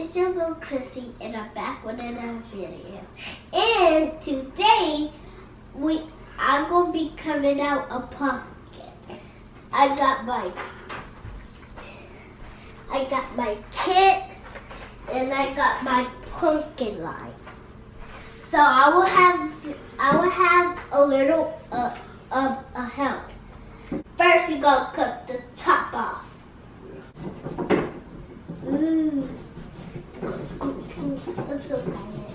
it's your little Chrissy, and I'm back with another video. And today, I'm gonna be cutting out a pumpkin. I got my kit, and I got my pumpkin line. So I will have a little help. First, we gonna cut the top off. Ooh. I'm so excited.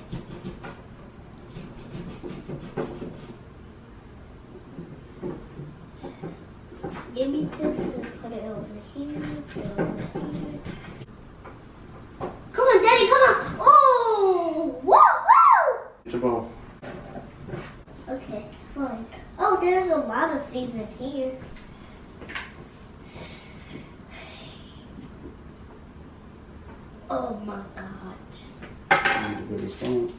Give me this and put it over here, put it over here. Come on, Daddy, come on. Oh, woo, woo. Get your ball. Okay, fine. Oh, there's a lot of seeds in here. Oh my gosh. I need to put this phone.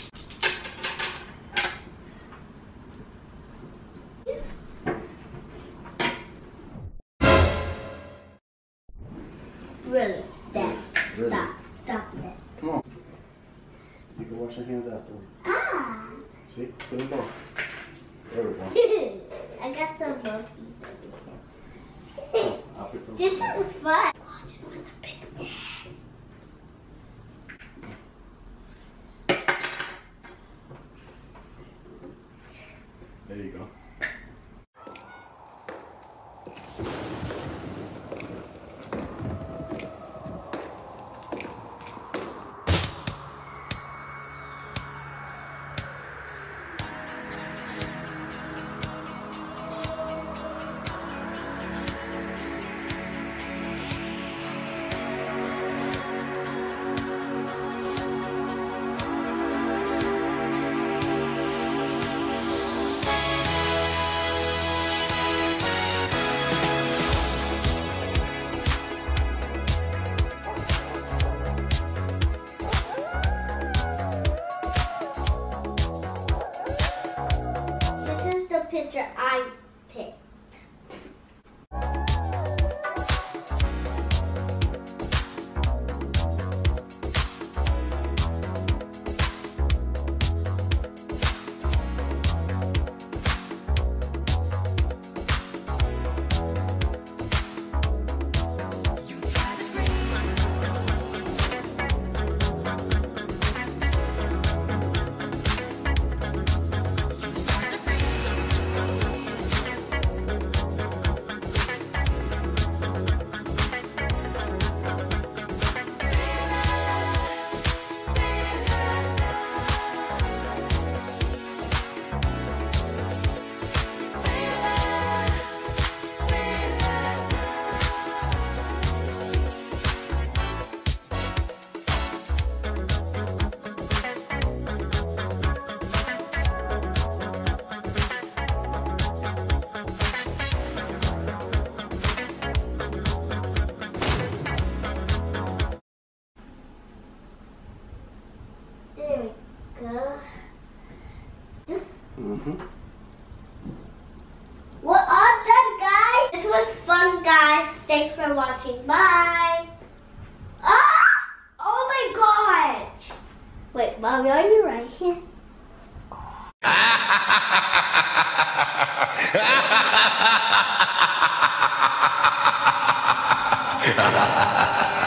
Really? Dad, Really? Stop it. Come on. You can wash your hands afterward. Ah. See? Put it on. There we go. I got some more Oh, I'll pick those. This is fun. Watch, look at the big man. There you go. This is the picture I picked. There we go. This. Well, all done, guys. This was fun, guys. Thanks for watching. Bye. Ah! Oh my gosh. Wait, Mommy, are you right here? Ha ha ha ha!